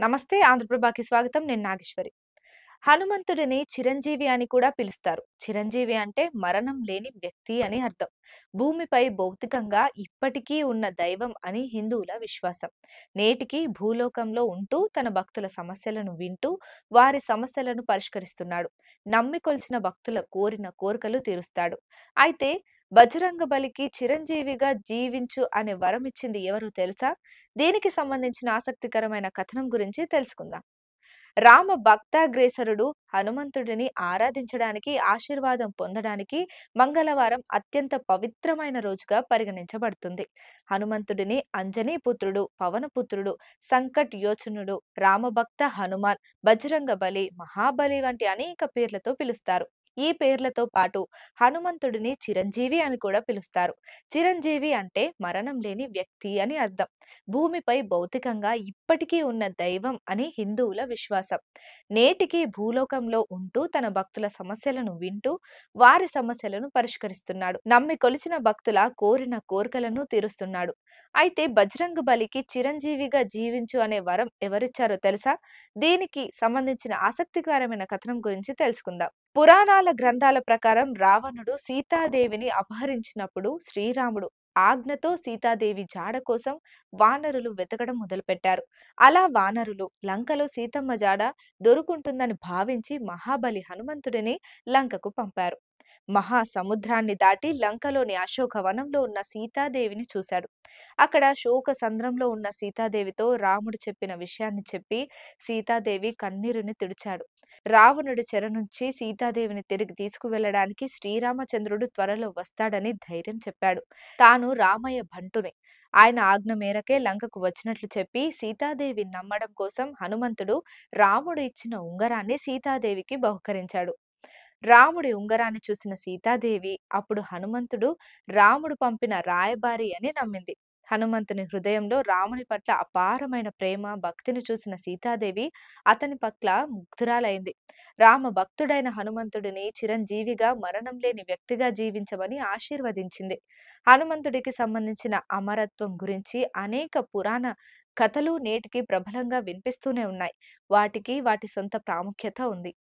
నమస్తే ఆంధ్రప్రభకి స్వాగతం. నేను నాగేశ్వరి. హనుమంతుడిని చిరంజీవి అని కూడా పిలుస్తారు. చిరంజీవి అంటే మరణం లేని వ్యక్తి అని అర్థం. భూమిపై భౌతికంగా ఇప్పటికీ ఉన్న దైవం అని హిందువుల విశ్వాసం. నేటికి భూలోకంలో ఉంటూ తన భక్తుల సమస్యలను వింటూ వారి సమస్యలను పరిష్కరిస్తున్నాడు. నమ్మి కొలిచిన భక్తుల కోరిన కోరికలు తీరుస్తాడు. అయితే బజరంగ బలికి చిరంజీవిగా జీవించు అనే వరం ఇచ్చింది ఎవరో తెలుసా? దీనికి సంబంధించిన ఆసక్తికరమైన కథనం గురించి తెలుసుకుందాం. రామ భక్తాగ్రేసరుడు హనుమంతుడిని ఆరాధించడానికి, ఆశీర్వాదం పొందడానికి మంగళవారం అత్యంత పవిత్రమైన రోజుగా పరిగణించబడుతుంది. హనుమంతుడిని అంజనీ పుత్రుడు, పవనపుత్రుడు, సంకట్ యోచనుడు, రామభక్త హనుమాన్, బజరంగ బలి, మహాబలి వంటి అనేక పేర్లతో పిలుస్తారు. ఈ పేర్లతో పాటు హనుమంతుడిని చిరంజీవి అని కూడా పిలుస్తారు. చిరంజీవి అంటే మరణం లేని వ్యక్తి అని అర్థం. భూమిపై భౌతికంగా ఇప్పటికీ ఉన్న దైవం అని హిందువుల విశ్వాసం. నేటికి భూలోకంలో ఉంటూ తన భక్తుల సమస్యలను వింటూ వారి సమస్యలను పరిష్కరిస్తున్నాడు. నమ్మి కొలిచిన భక్తుల కోరిన కోరికలను తీరుస్తున్నాడు. అయితే బజరంగ బలికి చిరంజీవిగా జీవించు అనే వరం ఎవరిచ్చారో తెలుసా? దీనికి సంబంధించిన ఆసక్తికరమైన కథనం గురించి తెలుసుకుందాం. పురాణాల గ్రంథాల ప్రకారం రావణుడు సీతాదేవిని అపహరించినప్పుడు శ్రీరాముడు ఆజ్ఞతో సీతాదేవి జాడ కోసం వానరులు వెతకడం మొదలుపెట్టారు. అలా వానరులు లంకలో సీతమ్మ జాడ దొరుకుంటుందని భావించి మహాబలి హనుమంతుడిని లంకకు పంపారు. మహాసముద్రాన్ని దాటి లంకలోని అశోకవనంలో ఉన్న సీతాదేవిని చూశాడు. అక్కడ శోక సంద్రంలో ఉన్న సీతాదేవితో రాముడు చెప్పిన విషయాన్ని చెప్పి సీతాదేవి కన్నీరుని తుడిచాడు. రావణుడి చెర నుంచి సీతాదేవిని తిరిగి తీసుకువెళ్ళడానికి శ్రీరామచంద్రుడు త్వరలో వస్తాడని ధైర్యం చెప్పాడు. తాను రామయ్య భంటుని. ఆయన ఆజ్ఞ మేరకే లంకకు వచ్చినట్లు చెప్పి సీతాదేవి నమ్మడం కోసం హనుమంతుడు రాముడు ఇచ్చిన ఉంగరాన్ని సీతాదేవికి బహుకరించాడు. రాముడి ఉంగరాన్ని చూసిన సీతాదేవి అప్పుడు హనుమంతుడు రాముడు పంపిన రాయబారి అని నమ్మింది. హనుమంతుని హృదయంలో రాముని పట్ల అపారమైన ప్రేమ, భక్తిని చూసిన సీతాదేవి అతని పట్ల ముగ్ధురాలైంది. రామ భక్తుడైన హనుమంతుడిని చిరంజీవిగా మరణం లేని వ్యక్తిగా జీవించమని ఆశీర్వదించింది. హనుమంతుడికి సంబంధించిన అమరత్వం గురించి అనేక పురాణ కథలు నేటికి ప్రబలంగా వినిపిస్తూనే ఉన్నాయి. వాటికి వాటి సొంత ప్రాముఖ్యత ఉంది.